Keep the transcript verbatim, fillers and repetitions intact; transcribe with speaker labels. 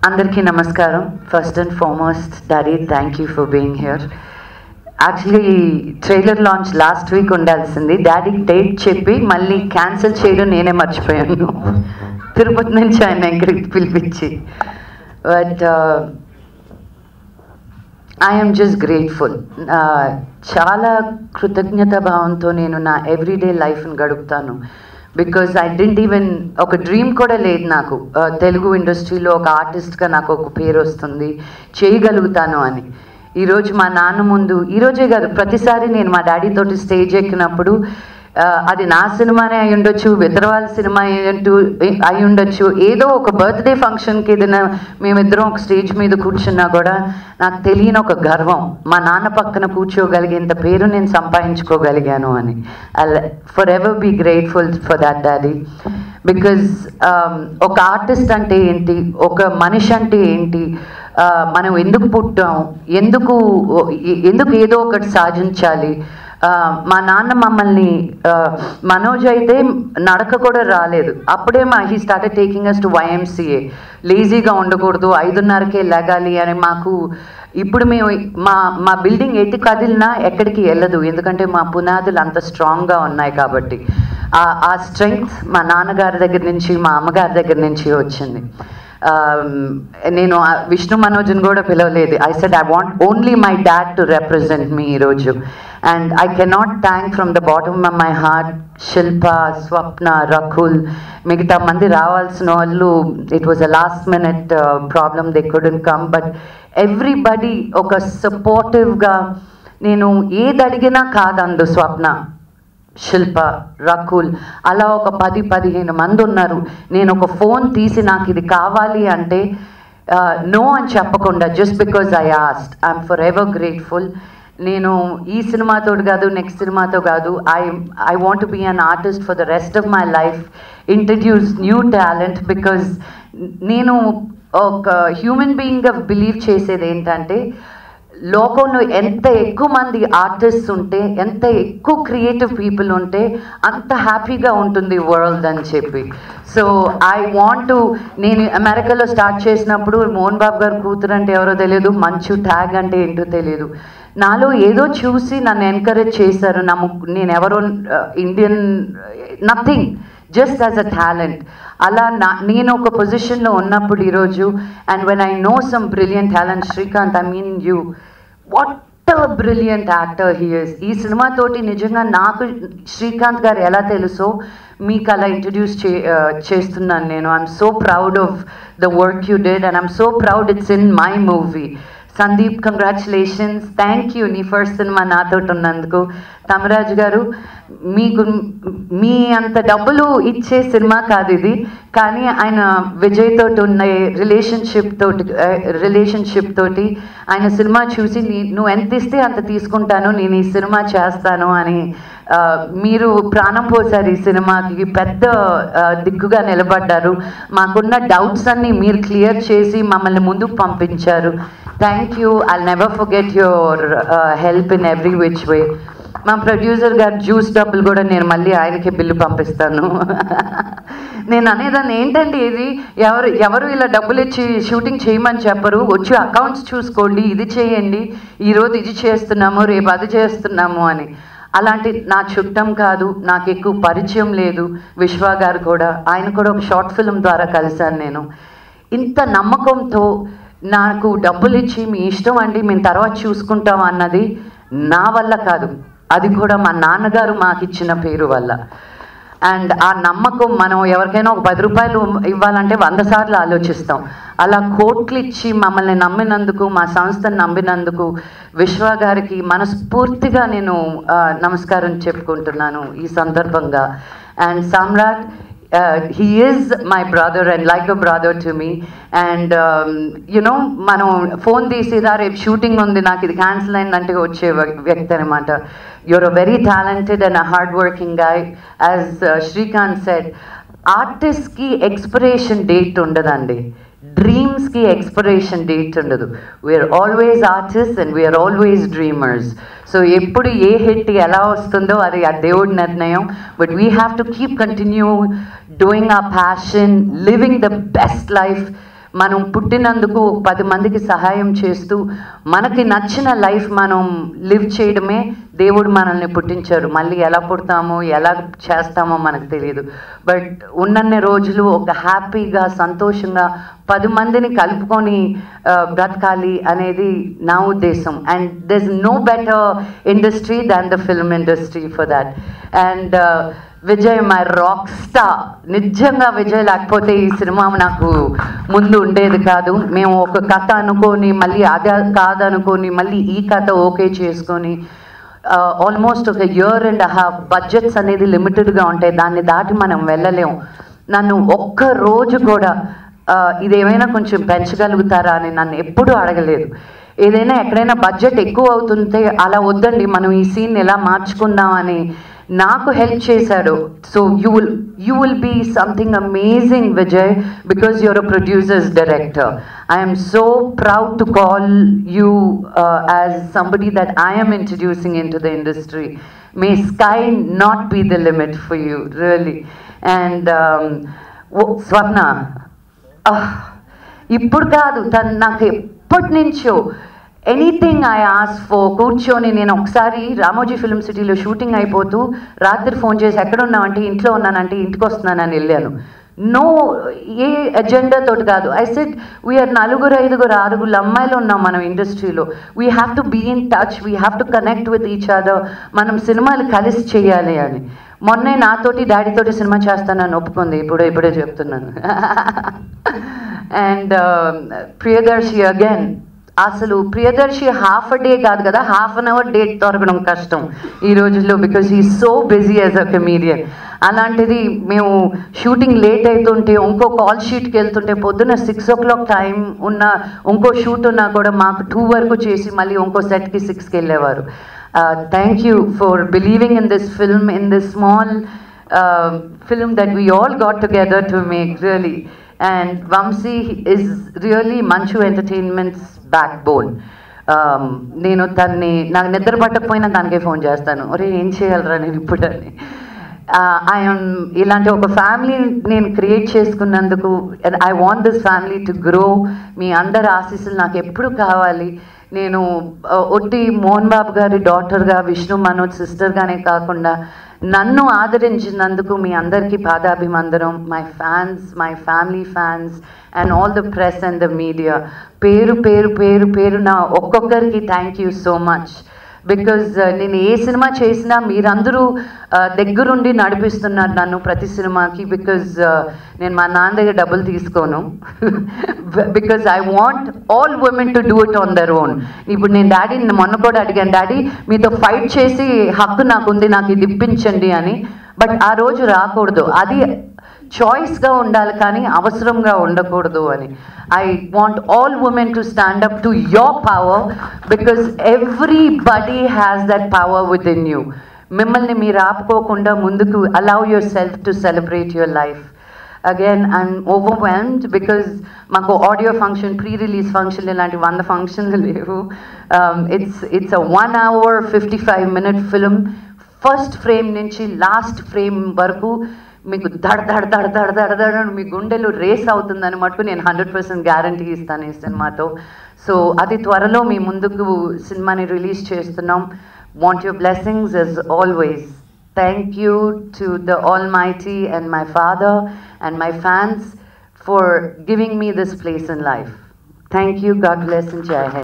Speaker 1: Andarki namaskaram. First and foremost, Daddy, thank you for being here. Actually, trailer launch last week undalsindi. Daddy date cheppi malli cancel cheyadam nene marchipoyanu. Tirupati nunchi ayana ikkadiki pilipinchi. But uh, I am just grateful. Chala kృతజ్ఞత భావంతో నేను నా everyday లైఫ్ని గడుపుతాను. Because I didn't even ఒక dream కూడా లేదు నాకు తెలుగు ఇండస్ట్రీలో ఒక ఆర్టిస్ట్గా నాకు ఒక పేరు వస్తుంది, చేయగలుగుతాను అని. ఈరోజు మా నాన్న ముందు, ఈరోజే కాదు ప్రతిసారి నేను మా డాడీ తోటి స్టేజ్ ఎక్కినప్పుడు అది నా సినిమానే అయి ఉండొచ్చు, వితరవాళ్ళ సినిమా అయి ఉండొచ్చు, ఏదో ఒక బర్త్డే ఫంక్షన్కి ఏదైనా మేమిద్దరం ఒక స్టేజ్ మీద కూర్చున్నా కూడా నాకు తెలియని ఒక గర్వం, మా నాన్న పక్కన కూర్చోగలిగేంత పేరు నేను సంపాదించుకోగలిగాను అని. I forever be grateful for that daddy. Because ఒక ఆర్టిస్ట్ అంటే ఏంటి, ఒక మనిషి అంటే ఏంటి, మనం ఎందుకు పుట్టాం, ఎందుకు ఎందుకు ఏదో ఒకటి సాధించాలి. మా నాన్న మమ్మల్ని, మనోజ్ అయితే నడక కూడా రాలేదు, అప్పుడే మా he started taking us to YMCA. లేజీగా ఉండకూడదు, ఐదున్నరకే లెగాలి అని. మాకు ఇప్పుడు మేము మా మా బిల్డింగ్ ఎటు కదిలినా ఎక్కడికి వెళ్ళదు, ఎందుకంటే మా పునాదులు అంత స్ట్రాంగ్గా ఉన్నాయి కాబట్టి. ఆ స్ట్రెంగ్త్ మా నాన్నగారి దగ్గర నుంచి, మా అమ్మగారి దగ్గర నుంచి వచ్చింది. నేను విష్ణు మనోజ్ని కూడా పిలవలేదు. I said I want only my dad to represent me ఈరోజు. And I cannot thank from the bottom of my heart Shilpa, Swapna, Rakul, మిగతా మంది రావాల్సిన వాళ్ళు it was a last minute problem, they couldn't come. But everybody ఒక సపోర్టివ్గా, నేను ఏది అడిగినా కాదందు స్వప్న, శిల్ప, రకుల్, అలా ఒక పది పదిహేను మంది ఉన్నారు. నేను ఒక ఫోన్ తీసి నాకు ఇది కావాలి అంటే నో అని చెప్పకుండా, just because I asked, I'm forever grateful. నేను ఈ సినిమాతో కాదు, నెక్స్ట్ సినిమాతో కాదు, I I want to be an artist for the rest of my life, introduce new talent. Because నేను ఒక హ్యూమన్ బీయింగ్గా బిలీవ్ చేసేది ఏంటంటే, లోకంలో ఎంత ఎక్కువ మంది ఆర్టిస్ట్ ఉంటే, ఎంత ఎక్కువ క్రియేటివ్ పీపుల్ ఉంటే అంత హ్యాపీగా ఉంటుంది వరల్డ్ అని చెప్పి. సో ఐ వాంట్ టు, నేను అమెరికాలో స్టార్ట్ చేసినప్పుడు మోహన్ బాబు గారు కూతురు అంటే ఎవరో తెలియదు, మంచు ట్యాగ్ అంటే ఏంటో తెలియదు. నాలో ఏదో చూసి నన్ను ఎంకరేజ్ చేశారు. నా నేను ఎవరో Indian nothing, just as a talent. అలా నా నేను ఒక పొజిషన్లో ఉన్నప్పుడు ఈరోజు, and when I know some brilliant talent, Srikanth, I mean you, what a brilliant actor he is. ఈ సినిమాతోటి నిజంగా నాకు శ్రీకాంత్ గారు ఎలా తెలుసో మీకు అలా ఇంట్రడ్యూస్ చే చేస్తున్నాను నేను. I'm so proud of the work you did, and I'm so proud it's in my movie. Sandeep, congratulations, thank you నీ ఫస్ట్ సినిమా నాతో ఉన్నందుకు. తమరాజు గారు, మీకు మీ అంత డబ్బులు ఇచ్చే సినిమా కాదు ఇది, కానీ ఆయన విజయ్ తోటి ఉన్న రిలేషన్షిప్ తోటి రిలేషన్షిప్ తోటి ఆయన సినిమా చూసి నువ్వు ఎంత ఇస్తే అంత తీసుకుంటాను, నేను ఈ సినిమా చేస్తాను అని మీరు ప్రాణం పోసారు. ఈ సినిమాకి పెద్ద దిక్కుగా నిలబడ్డారు. మాకున్న డౌట్స్ అన్నీ మీరు క్లియర్ చేసి మమ్మల్ని ముందుకు పంపించారు. Thank you. I'll never forget your help in every which way. మా ప్రొడ్యూసర్ గారు జ్యూస్ డబ్బులు కూడా నేను మళ్ళీ ఆయనకే బిల్లు పంపిస్తాను. నేను అనేదాన్ని ఏంటంటే, ఇది ఎవరు ఎవరు ఇలా డబ్బులు ఇచ్చి షూటింగ్ చేయమని చెప్పరు, వచ్చి అకౌంట్స్ చూసుకోండి, ఇది చేయండి, ఈరోజు ఇది చేస్తున్నాము, రేపు అది చేస్తున్నాము అని. అలాంటి నా చుట్టం కాదు, నాకు ఎక్కువ పరిచయం లేదు. విశ్వ గారు కూడా, ఆయన కూడా ఒక షార్ట్ ఫిల్మ్ ద్వారా కలిశాను నేను. ఇంత నమ్మకంతో నాకు డబ్బులు ఇచ్చి మీ ఇష్టం అండి మేము తర్వాత చూసుకుంటాం అన్నది నా వల్ల కాదు, అది కూడా మా నాన్నగారు మాకు ఇచ్చిన పేరు వల్ల. అండ్ ఆ నమ్మకం, మనం ఎవరికైనా ఒక పది రూపాయలు ఇవ్వాలంటే వంద సార్లు ఆలోచిస్తాం. అలా కోట్లు ఇచ్చి మమ్మల్ని నమ్మినందుకు, మా సంస్థను నమ్మినందుకు విశ్వ గారికి మనస్ఫూర్తిగా నేను నమస్కారం చెప్పుకుంటున్నాను ఈ సందర్భంగా. And Samrat, Uh, he is my brother and like a brother to me. And um, you know, మనం ఫోన్ తీసిరా రేపు షూటింగ్ ఉంది నాకు ఇది క్యాన్సిల్ అయిందంటే వచ్చే వ్యక్తి అనమాట. You're a very talented and a hard working guy. As Srikanth said, ఆర్టిస్ట్కి ఎక్స్పిరేషన్ డేట్ ఉండదండి, డ్రీమ్స్కి ఎక్స్పిరేషన్ డేట్ ఉండదు. We're always artist and we're always dreamers. So ఎప్పుడు ఏ హిట్ ఎలా వస్తుందో అది ఆ దేవుడి నిర్ణయం. But we have to keep continue doing our passion, living the best life మనం పుట్టినందుకు పది మందికి సహాయం చేస్తూ మనకి నచ్చిన లైఫ్ మనం లివ్ చేయడమే దేవుడు మనల్ని పుట్టించారు. మళ్ళీ ఎలా పుడతామో ఎలా చేస్తామో మనకు తెలియదు. బట్ ఉన్నన్ని రోజులు ఒక హ్యాపీగా సంతోషంగా పది మందిని కలుపుకొని బ్రతకాలి అనేది నా ఉద్దేశం. And there is no better industry than the film industry for that. And Vijay my rock star. నిజంగా విజయ్ లేకపోతే ఈ సినిమా నాకు ముందు ఉండేది కాదు. మేము ఒక కథ అనుకొని మళ్ళీ అదే కాదనుకొని మళ్ళీ ఈ కథ ఓకే చేసుకొని ఆల్మోస్ట్ ఒక ఇయర్ అండ్ హాఫ్. బడ్జెట్స్ అనేది లిమిటెడ్గా ఉంటాయి, దాన్ని దాటి మనం వెళ్ళలేం. నన్ను ఒక్క రోజు కూడా ఇదేమైనా కొంచెం పెంచగలుగుతారా అని నన్ను ఎప్పుడూ అడగలేదు. ఏదైనా ఎక్కడైనా బడ్జెట్ ఎక్కువ అవుతుంటే అలా వద్దండి మనం ఈ సీన్ ఎలా మార్చుకుందామని నాకు హెల్ప్ చేశాడు. So you will you will be something amazing Vijay because you're a producer's director. I'm so proud to call you as somebody that I'm introducing in to the industry. May sky not be the limit for you really. And Swarna ఇప్పుడు కాదు, తను నాకు ఎప్పటి నుంచో anything I as for కూర్చొని నేను ఒకసారి Ramoji film సిటీలో షూటింగ్ అయిపోతూ రాత్రి ఫోన్ చేసి ఎక్కడ ఉన్నామంటే ఇంట్లో ఉన్నానంటే ఇంటికి వస్తున్నానని వెళ్ళాను. నో ఏ ఎజెండా తోటి కాదు. ఐ సెడ్ వీఆర్ నలుగురు ఐదుగురు ఆరుగురు అమ్మాయిలు ఉన్నాం మనం ఇండస్ట్రీలో. We have to be in touch, we have to connect with each other. మనం సినిమాలు కలిసి చేయాలి అని. మొన్నే నాతోటి డాడీతోటి సినిమా చేస్తానని ఒప్పుకుంది. ఇప్పుడే ఇప్పుడే చెప్తున్నాను. And Priyadarshi again. అసలు ప్రియదర్శి హాఫ్ అ డే కాదు కదా, హాఫ్ అన్ అవర్ డేట్ దొరకడం కష్టం ఈ రోజుల్లో because he so busy as a comedian. అలాంటిది మేము షూటింగ్ లేట్ అవుతుంటే ఇంకో కాల్ షీట్కి వెళ్తుంటే పొద్దున్న సిక్స్ ఓ క్లాక్ టైం ఉన్న ఇంకో షూట్ ఉన్నా కూడా మాకు టూ వరకు చేసి మళ్ళీ ఇంకో సెట్కి సిక్స్కి వెళ్ళేవారు. Thank you for believing in this film, in this small film that we all got together to make really. And Vamsi is really Manchu Entertainment's backbone. నేను తన్ని నాకు నిద్ర పట్టకపోయినా దానికే ఫోన్ చేస్తాను, ఒరే ఏం చేయాలరా నేను ఇప్పుడు అని. ఐఎమ్ ఇలాంటి ఒక ఫ్యామిలీ నేను క్రియేట్ చేసుకున్నందుకు I want this family to grow. మీ అందరి ఆశీస్సులు నాకు ఎప్పుడు కావాలి. నేను ఒట్టి మోహన్ బాబు గారి డాటర్గా, విష్ణు మనోజ్ సిస్టర్గానే కాకుండా నన్ను ఆదరించినందుకు మీ అందరికీ పాదాభివందనం. My fans, my family fans and all the press and the media పేరు పేరు పేరు పేరు నా ఒక్కొక్కరికి thank you so much. Because నేను ఏ సినిమా చేసినా మీరందరూ దగ్గరుండి నడిపిస్తున్నారు నన్ను ప్రతి సినిమాకి. బికాజ్ నేను మా నాన్న దగ్గర డబ్బులు తీసుకోను. Because I want all women to do it on their own. ఇప్పుడు నేను డాడీ మొన్న కూడా అడిగాను, డాడీ మీతో ఫైట్ చేసి హక్కు నాకు ఉంది, నాకు ఇది ఇప్పించండి అని. బట్ ఆ రోజు రాకూడదు, అది చాయిస్గా ఉండాలి కానీ అవసరంగా ఉండకూడదు అని. I want all women to stand up to your power because everybody has that power within you. మిమ్మల్ని మీరు ఆపుకోకుండా ముందుకు allow yourself to celebrate your life. Again I'm overwhelmed because మాకు audio function, pre release function ఇలాంటి వంద ఫంక్షన్లు లేవు. It's it's a one hour fifty five minute film. First frame నుంచి లాస్ట్ ఫ్రేమ్ వరకు మీకు దడ దడ దడ దడ దడ దడ మీ గుండెలు రేస్ అవుతుందని మటుకు నేను హండ్రెడ్ పర్సెంట్ గ్యారంటీ ఇస్తాను ఈ సినిమాతో. సో అది త్వరలో మీ ముందుకు సినిమాని రిలీజ్ చేస్తున్నాం. Want your blessings as always. Thank you to the Almighty and my father and my fans for giving me this place in life. Thank you. God bless and Jai Hind.